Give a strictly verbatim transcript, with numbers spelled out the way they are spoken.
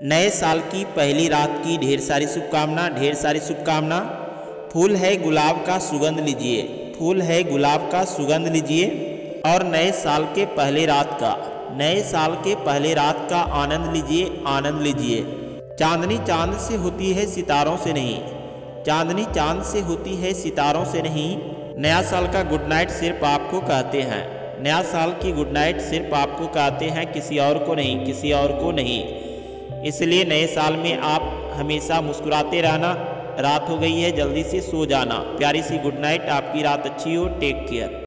नए साल की पहली रात की ढेर सारी शुभकामना, ढेर सारी शुभकामना। फूल है गुलाब का सुगंध लीजिए, फूल है गुलाब का सुगंध लीजिए और नए साल के पहले रात का नए साल के पहले रात का आनंद लीजिए, आनंद लीजिए। चांदनी चांद से होती है सितारों से नहीं, चांदनी चांद से होती है सितारों से नहीं। नया साल का गुड नाइट सिर्फ आपको कहते हैं, नया साल की गुड नाइट सिर्फ आपको कहते हैं, किसी और को नहीं, किसी और को नहीं। इसलिए नए साल में आप हमेशा मुस्कुराते रहना। रात हो गई है, जल्दी से सो जाना। प्यारी सी गुड नाइट, आपकी रात अच्छी हो। Take care.